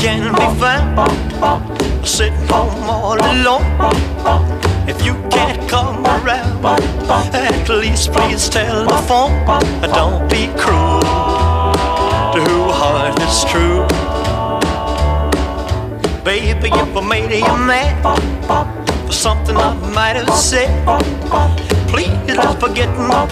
can be found sitting home all alone. If you can't come around, at least please telephone. Don't be cruel to who heart is true. Baby, if I made you mad for something I might have said, please don't forget